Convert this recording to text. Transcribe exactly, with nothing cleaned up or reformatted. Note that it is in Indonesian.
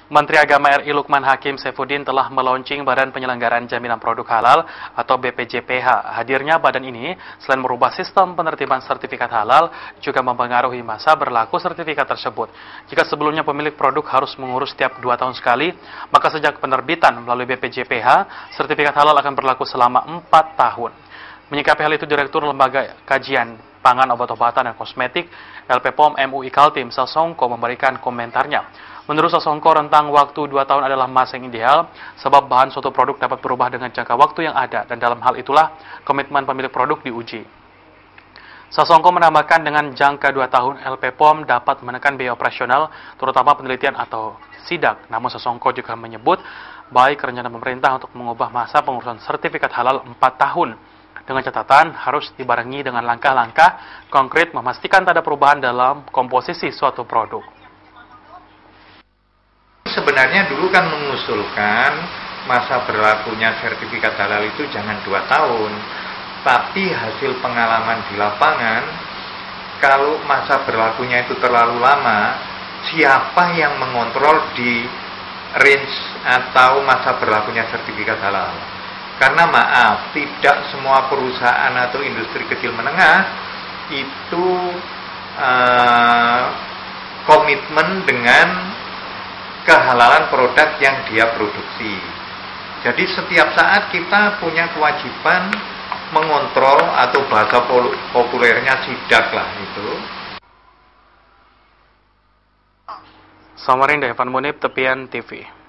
Menteri Agama R I Lukman Hakim Saifuddin telah meluncing Badan Penyelenggaraan Jaminan Produk Halal atau B P J P H. Hadirnya badan ini selain merubah sistem penertiban sertifikat halal, juga mempengaruhi masa berlaku sertifikat tersebut. Jika sebelumnya pemilik produk harus mengurus setiap dua tahun sekali, maka sejak penerbitan melalui B P J P H, sertifikat halal akan berlaku selama empat tahun. Menyikapi hal itu, Direktur Lembaga Kajian Pangan, Obat-obatan, dan Kosmetik L P P O M M U I Kaltim, Sasongko, memberikan komentarnya. Menurut Sasongko, rentang waktu dua tahun adalah masa yang ideal, sebab bahan suatu produk dapat berubah dengan jangka waktu yang ada, dan dalam hal itulah komitmen pemilik produk diuji. Sasongko menambahkan dengan jangka dua tahun, L P P O M dapat menekan biaya operasional, terutama penelitian atau sidak. Namun Sasongko juga menyebut baik rencana pemerintah untuk mengubah masa pengurusan sertifikat halal empat tahun. Dengan catatan harus dibarengi dengan langkah-langkah konkret memastikan tak ada perubahan dalam komposisi suatu produk. Sebenarnya dulu kan mengusulkan masa berlakunya sertifikat halal itu jangan dua tahun. Tapi hasil pengalaman di lapangan, kalau masa berlakunya itu terlalu lama, siapa yang mengontrol di range atau masa berlakunya sertifikat halal? Karena maaf, tidak semua perusahaan atau industri kecil menengah itu uh, komitmen dengan kehalalan produk yang dia produksi. Jadi setiap saat kita punya kewajiban mengontrol, atau bahasa populernya sidak lah itu. Samarinda, Evan Munib, Tepian T V.